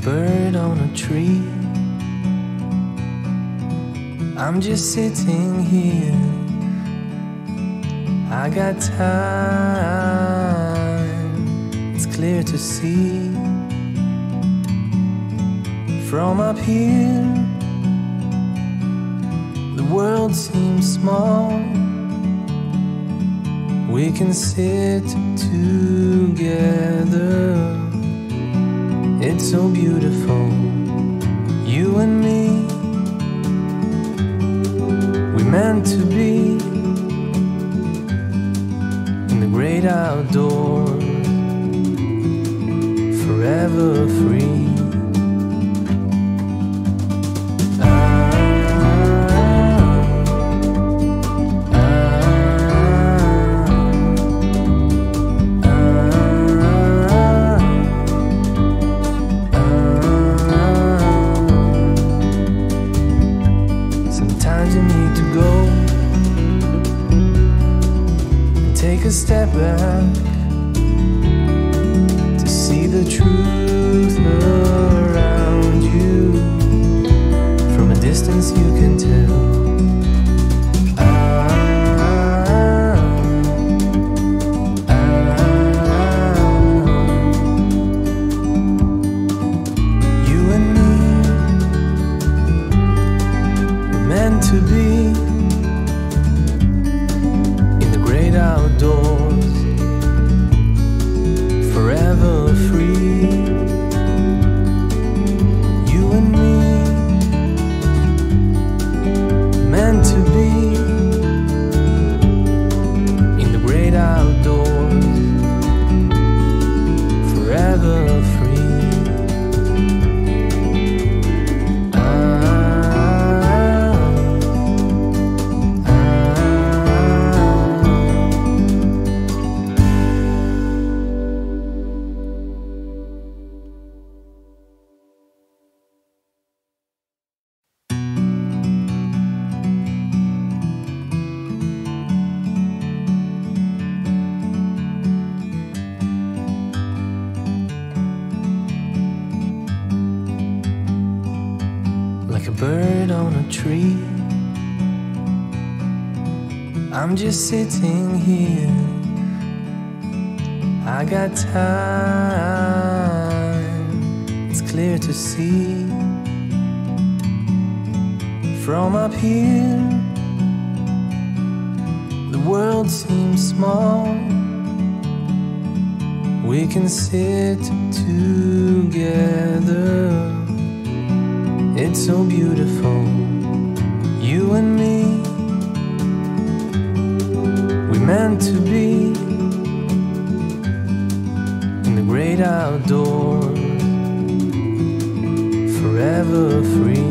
bird on a tree. I'm just sitting here. I got time, it's clear to see. From up here, the world seems small. We can sit together. It's so beautiful, you and me. We meant to be in the great outdoors, forever free. Take a step back to see the truth around you. From a distance you can tell. You and me were meant to be outdoors, forever free. You and me, meant to be in the great outdoors, forever free. Like a bird on a tree, I'm just sitting here. I got time, it's clear to see. From up here, the world seems small. We can sit together. It's so beautiful, you and me. We meant to be in the great outdoors, forever free.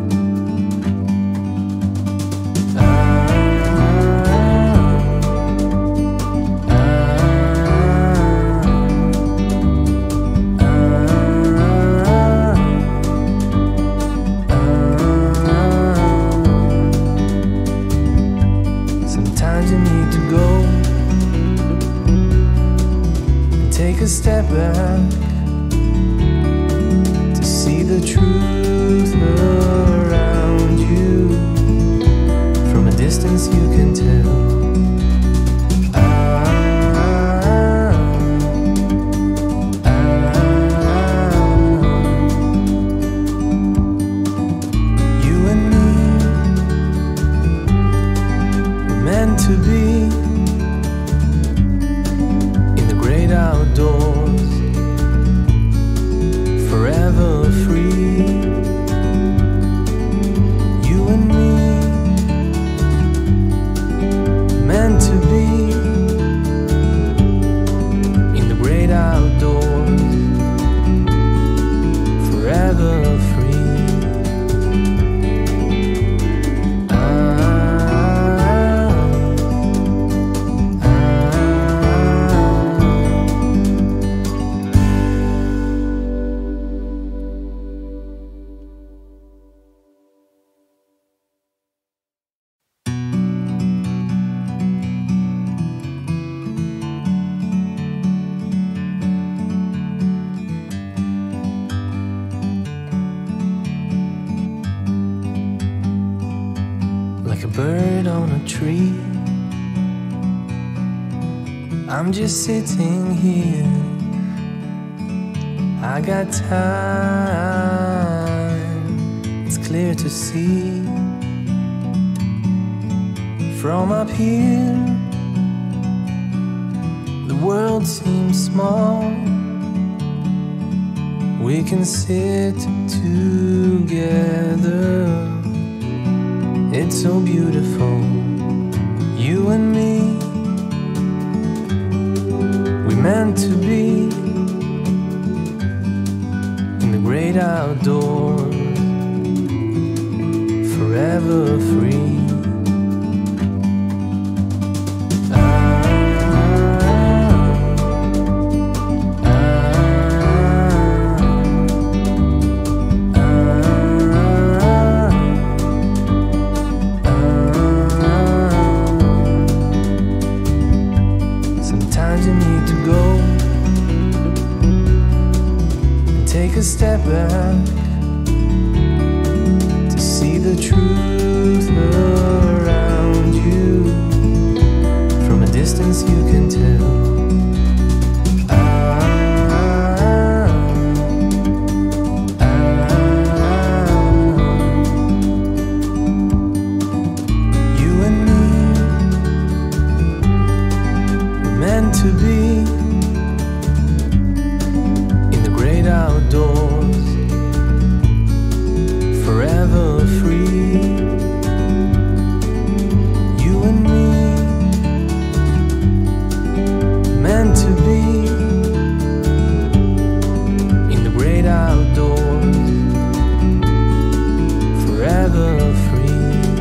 Sometimes you need to go and take a step back to see the truth around you. From a distance you can tell. You and me were meant to be in the great outdoors, bird on a tree. I'm just sitting here. I got time, it's clear to see. From up here, the world seems small. We can sit together. It's so beautiful, you and me. We meant to be in the great outdoors, forever free. Sometimes you need to go and take a step back to see the truth around you. From a distance you can tell. You and me, we're meant to be in the great outdoors, forever free. You and me, meant to be in the great outdoors, forever free.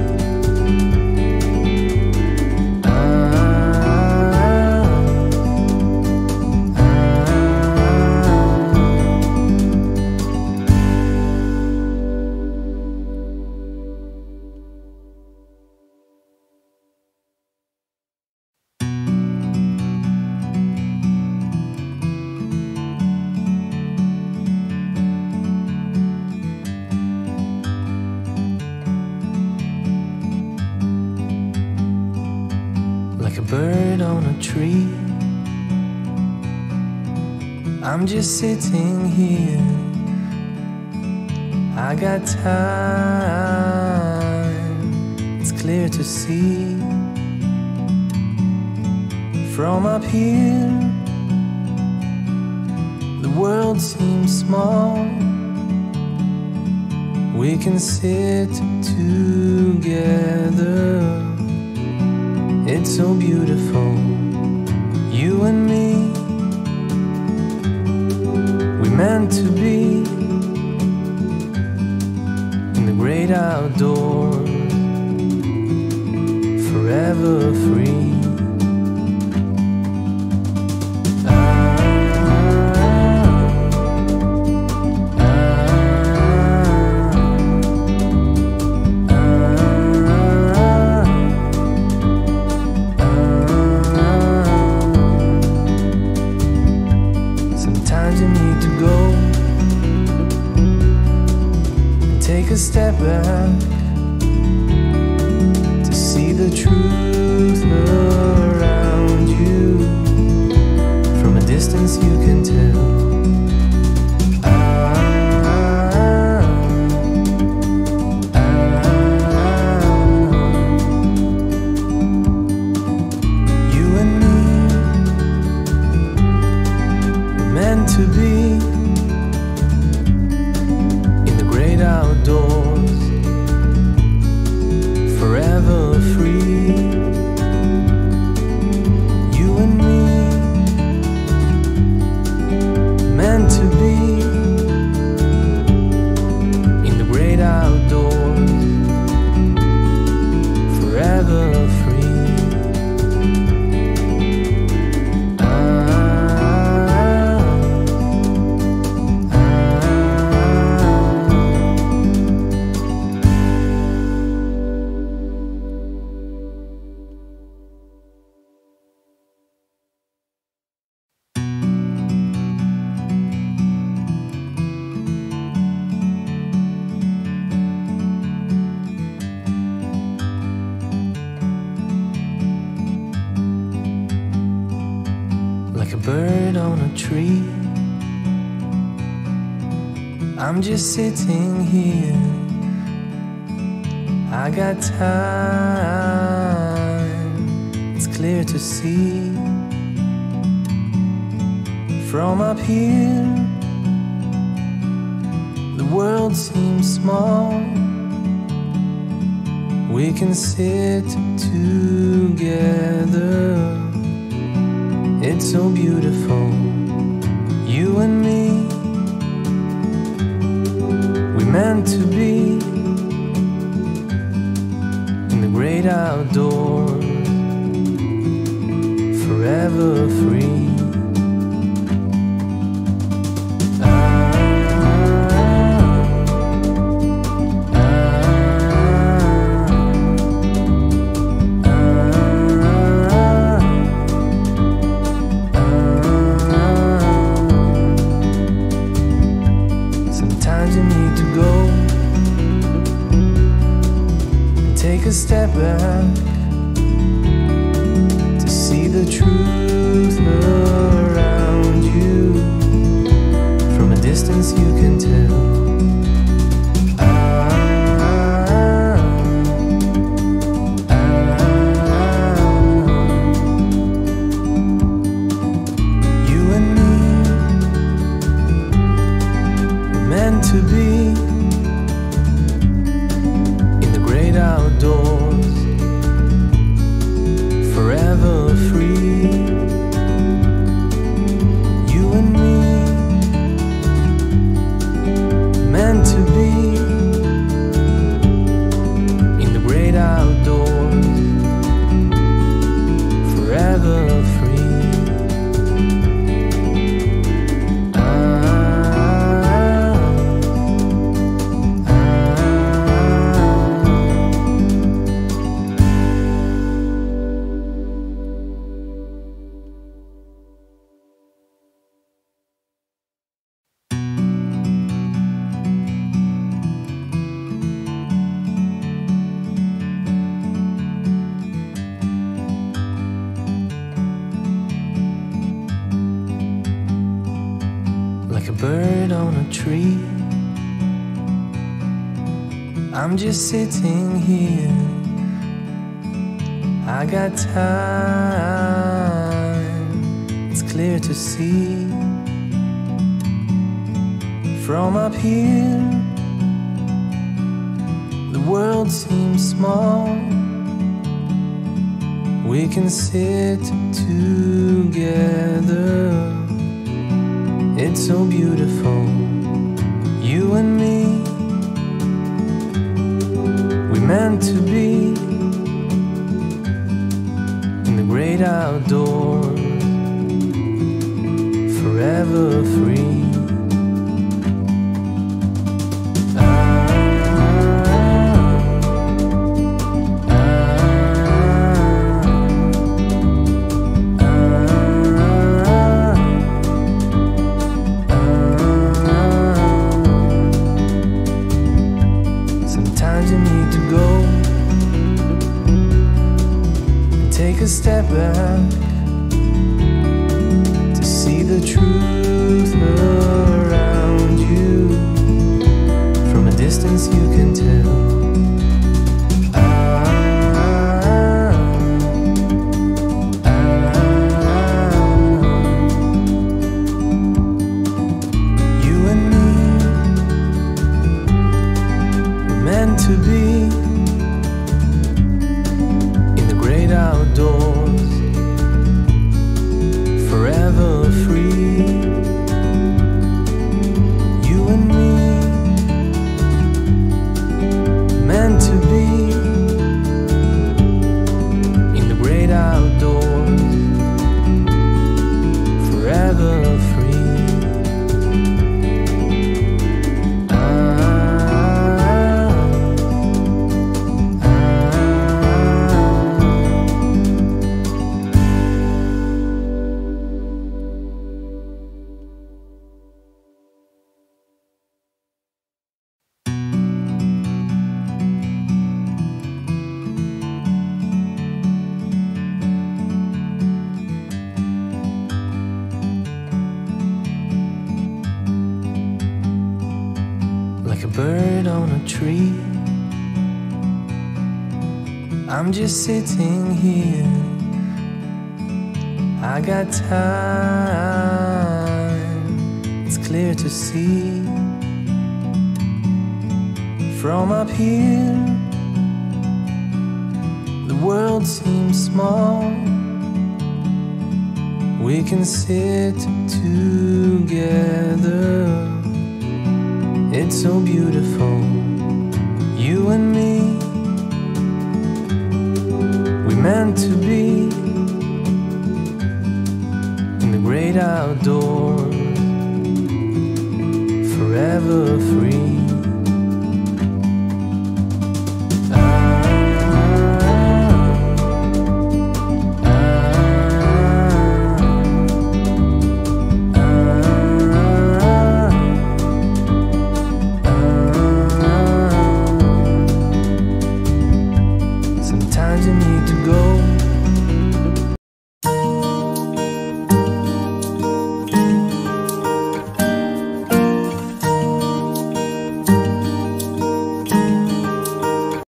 Like a bird on a tree, I'm just sitting here. I got time, it's clear to see. From up here, the world seems small. We can sit together. It's so beautiful, you and me. We meant to be in the great outdoors, forever free. Sometimes you need to go and take a step back to see the truth around you. From a distance you can tell. You and me, meant to be in the great outdoors, forever free. like a bird on a tree. I'm just sitting here, I got time, it's clear to see. From up here, the world seems small. We can sit together, it's so beautiful, you and me. We meant to be in the great outdoors, forever free. Sometimes you need to go and take a step back to see the truth around you. From a distance you can tell. You and me were meant to be in the great outdoors, forever free. You and me, meant to be in the great outdoors, forever free. Like a bird on a tree, I'm just sitting here, I got time, it's clear to see. From up here, the world seems small. We can sit together, it's so beautiful, you and me. We meant to be in the great outdoors, forever free. Sometimes you need to go and take a step back to see the truth around you. From a distance you can tell. You and me were meant to be in the great outdoors, forever free. You and me bird on a tree. I'm just sitting here, I got time, it's clear to see. From up here, the world seems small. We can sit together, it's so beautiful, you and me. We meant to be in the great outdoors, forever free. Sometimes you need